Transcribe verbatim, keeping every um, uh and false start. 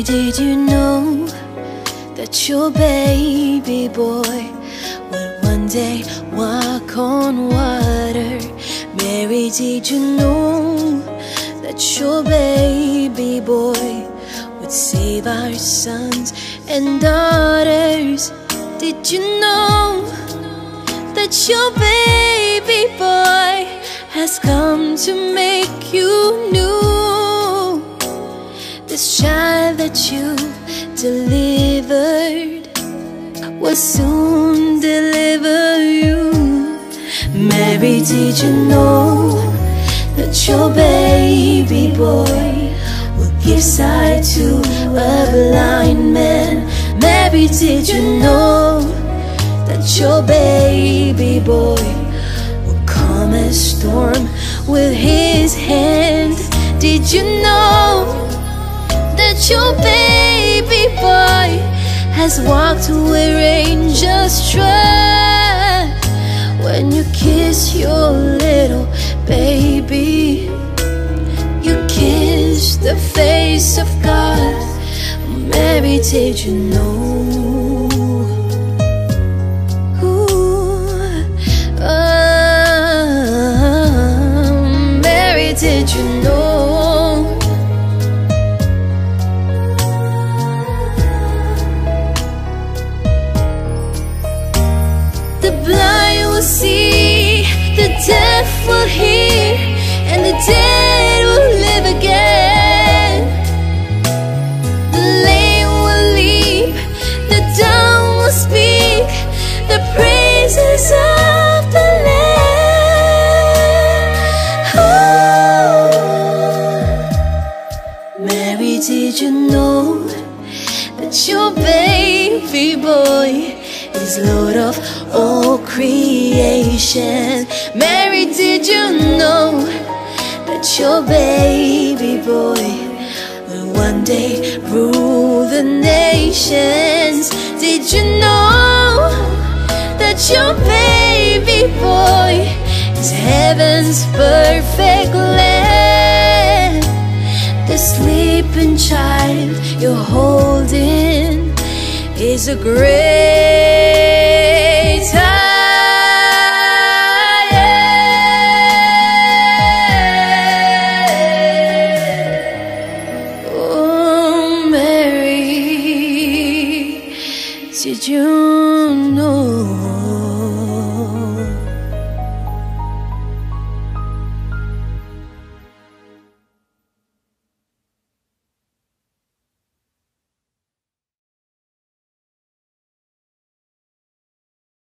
Mary, did you know that your baby boy would one day walk on water? Mary, did you know that your baby boy would save our sons and daughters? Did you know that your baby boy has come to make you new? This child that you delivered will soon deliver you. Mary, did you know that your baby boy will give sight to a blind man? Mary, did you know that your baby boy will calm a storm with his hand? Did you know that your baby boy has walked where angels trod? When you kiss your little baby, you kiss the face of God. Mary, did you know? Ooh, uh, Mary, did you know? The blind will see, the deaf will hear, and the dead will live again. The lame will leap, the dumb will speak the praises of the Lamb. Oh. Mary, did you know that your baby boy is Lord of all creation? Mary, did you know that your baby boy will one day rule the nations? Did you know that your baby boy is heaven's perfect land? The sleeping child you're holding is a great I am. Oh, Mary, did you know?